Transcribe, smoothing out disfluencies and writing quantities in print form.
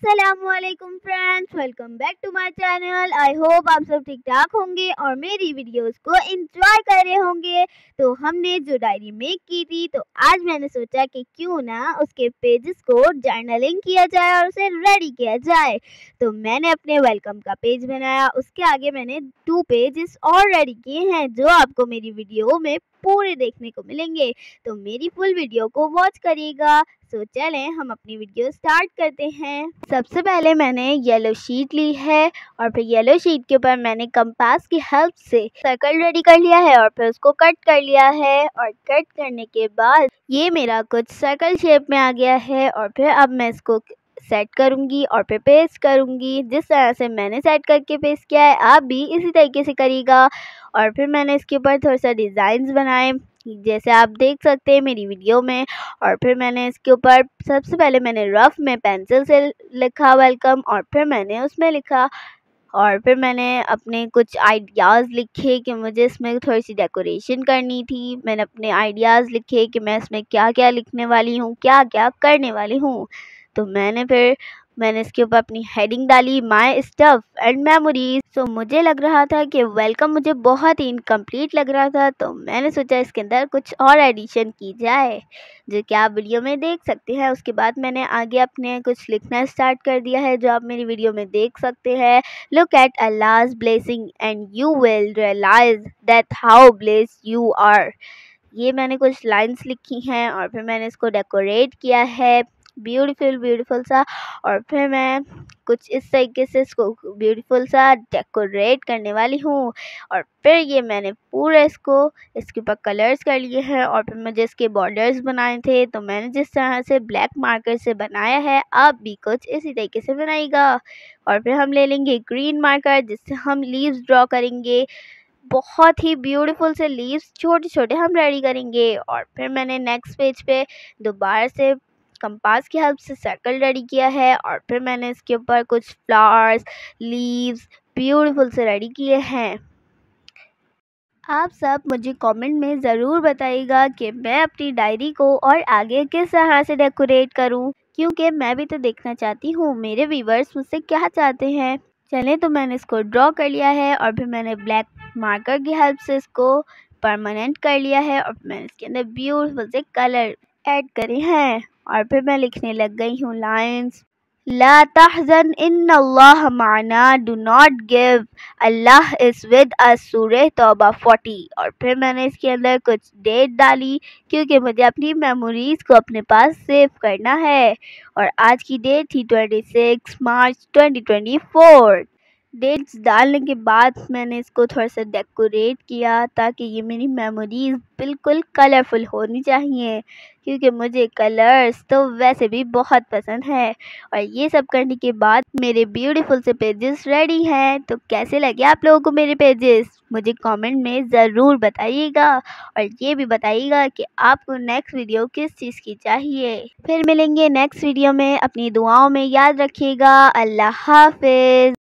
अस्सलामुअलैकुम friends, welcome back to my channel. I hope आप सब ठीक ठाक होंगे और मेरी वीडियोस को एंजॉय कर रहे होंगे। तो हमने जो डायरी मेक की थी, तो आज मैंने सोचा कि क्यों ना उसके पेजेस को जर्नलिंग किया जाए और उसे रेडी किया जाए। तो मैंने अपने वेलकम का पेज बनाया, उसके आगे मैंने 2 पेजेस और रेडी किए हैं जो आपको मेरी वीडियो में पूरे देखने को मिलेंगे। तो मेरी फुल वीडियो को वॉच करिएगा। तो चलें हम अपनी वीडियो स्टार्ट करते हैं। सबसे पहले मैंने येलो शीट ली है और फिर येलो शीट के ऊपर मैंने कंपास की हेल्प से सर्कल रेडी कर लिया है और फिर उसको कट कर लिया है। और कट करने के बाद ये मेरा कुछ सर्कल शेप में आ गया है और फिर अब मैं इसको सेट करूंगी और फिर पेस्ट करूंगी। जिस तरह से मैंने सेट करके पेस्ट किया है आप भी इसी तरीके से करिएगा। और फिर मैंने इसके ऊपर थोड़ा सा डिज़ाइंस बनाए जैसे आप देख सकते हैं मेरी वीडियो में। और फिर मैंने इसके ऊपर सबसे पहले मैंने रफ में पेंसिल से लिखा वेलकम और फिर मैंने उसमें लिखा और फिर मैंने अपने कुछ आइडियाज़ लिखे कि मुझे इसमें थोड़ी सी डेकोरेशन करनी थी। मैंने अपने आइडियाज़ लिखे कि मैं इसमें क्या क्या लिखने वाली हूँ, क्या क्या करने वाली हूँ। तो मैंने इसके ऊपर अपनी हेडिंग डाली माय स्टफ एंड मेमोरीज। तो मुझे लग रहा था कि वेलकम मुझे बहुत ही इनकम्प्लीट लग रहा था, तो मैंने सोचा इसके अंदर कुछ और एडिशन की जाए जो कि आप वीडियो में देख सकते हैं। उसके बाद मैंने आगे अपने कुछ लिखना स्टार्ट कर दिया है जो आप मेरी वीडियो में देख सकते हैं। लुक एट अल्लाह's blessing and you will realize that how blessed you are। ये मैंने कुछ लाइंस लिखी हैं और फिर मैंने इसको डेकोरेट किया है ब्यूटीफुल सा। और फिर मैं कुछ इस तरीके से इसको ब्यूटीफुल सा डेकोरेट करने वाली हूँ। और फिर ये मैंने पूरा इसके ऊपर कलर्स कर लिए हैं और फिर मुझे इसके बॉर्डर्स बनाए थे। तो मैंने जिस तरह से ब्लैक मार्कर से बनाया है आप भी कुछ इसी तरीके से बनाइएगा। और फिर हम ले लेंगे ग्रीन मार्कर जिससे हम लीव्स ड्रॉ करेंगे। बहुत ही ब्यूटीफुल से लीव्स छोटे छोटे हम रेडी करेंगे। और फिर मैंने नेक्स्ट पेज पे दोबारा से कंपास की हेल्प से सर्कल रेडी किया है और फिर मैंने इसके ऊपर कुछ फ्लावर्स लीव्स ब्यूटीफुल से रेडी किए हैं। आप सब मुझे कमेंट में ज़रूर बताइएगा कि मैं अपनी डायरी को और आगे किस तरह से डेकोरेट करूं, क्योंकि मैं भी तो देखना चाहती हूं मेरे व्यूवर्स मुझसे क्या चाहते हैं। चलें तो मैंने इसको ड्रॉ कर लिया है और फिर मैंने ब्लैक मार्कर की हेल्प से इसको परमानेंट कर लिया है और मैंने इसके अंदर ब्यूटीफुल से कलर ऐड करे हैं। और फिर मैं लिखने लग गई हूँ लाइंस ला तहज़न इन्नल्लाह माना, do not give, Allah is with us, सूरह तौबा 40। और फिर मैंने इसके अंदर कुछ डेट डाली क्योंकि मुझे अपनी मेमोरीज़ को अपने पास सेव करना है। और आज की डेट थी 26 मार्च 2024। डेट्स डालने के बाद मैंने इसको थोड़ा सा डेकोरेट किया ताकि ये मेरी मेमोरीज़ बिल्कुल कलरफुल होनी चाहिए, क्योंकि मुझे कलर्स तो वैसे भी बहुत पसंद है। और ये सब करने के बाद मेरे ब्यूटीफुल से पेजेस रेडी हैं। तो कैसे लगे आप लोगों को मेरे पेजेस, मुझे कमेंट में ज़रूर बताइएगा। और ये भी बताइएगा कि आपको नेक्स्ट वीडियो किस चीज़ की चाहिए। फिर मिलेंगे नेक्स्ट वीडियो में, अपनी दुआओं में याद रखिएगा। अल्लाह हाफिज़।